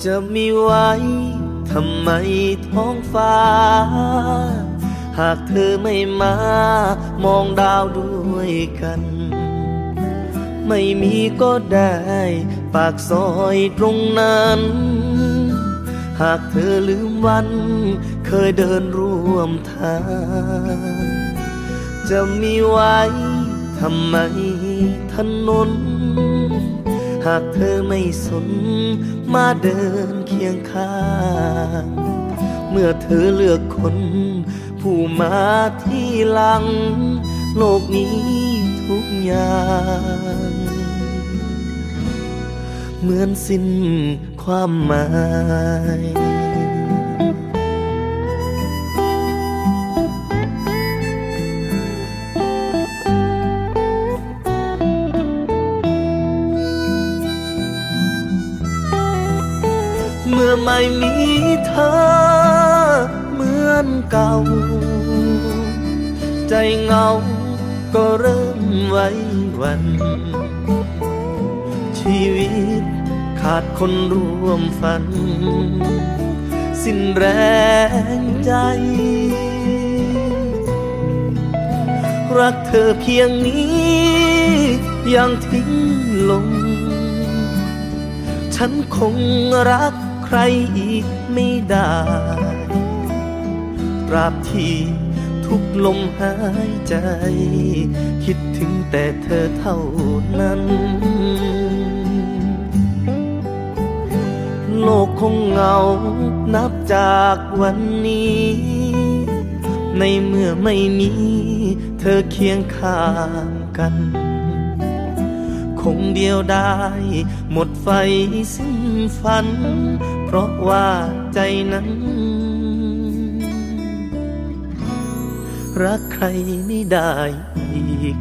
จะมีไว้ทำไมท้องฟ้าหากเธอไม่มามองดาวด้วยกันไม่มีก็ได้ปากซอยตรงนั้นหากเธอลืมวันเคยเดินร่วมทางจะมีไว้ทำไมถนนหากเธอไม่สนมาเดินเคียงข้างเมื่อเธอเลือกคนผู้มาที่หลังโลกนี้ทุกอย่างเหมือนสิ้นความหมายเมื่อไม่มีเธอเหมือนเก่าใจเหงาก็เริ่มไว้วันชีวิตขาดคนร่วมฝันสิ้นแรงใจรักเธอเพียงนี้ยังทิ้งลงฉันคงรักใครอีกไม่ได้ตราบที่ทุกลมหายใจคิดถึงแต่เธอเท่านั้นโลกคงเหงานับจากวันนี้ในเมื่อไม่มีเธอเคียงข้างกันคงเดียวดายหมดไฟสิ้นฝันเพราะว่าใจนั้นรักใครไม่ได้อีก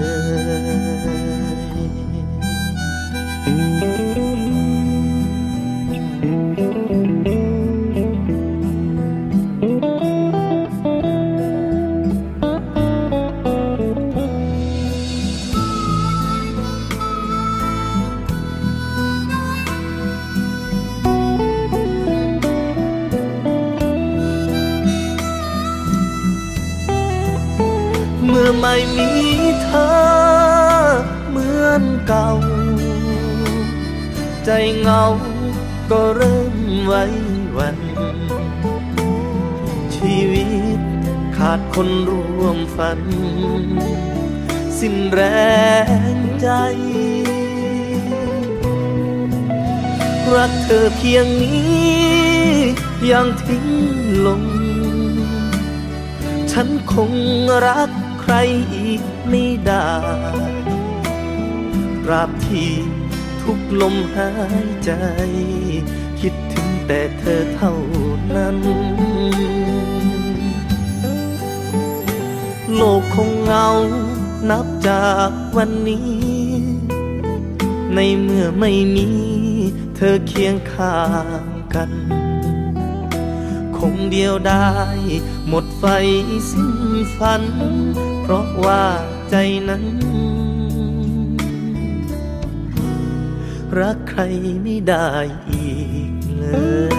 เมื่อไม่มีเธอเหมือนเก่าใจเหงาก็เริ่มไว้วันชีวิตขาดคนร่วมฝันสิ้นแรงใจรักเธอเพียงนี้ยังทิ้งลงฉันคงรักใครอีกไม่ได้ตราบที่ทุกลมหายใจคิดถึงแต่เธอเท่านั้นโลกคงเหงานับจากวันนี้ในเมื่อไม่มีเธอเคียงข้างกันคงเดียวดายหมดไฟสิ้นฝันเพราะว่าใจนั้นรักใครไม่ได้อีกเลย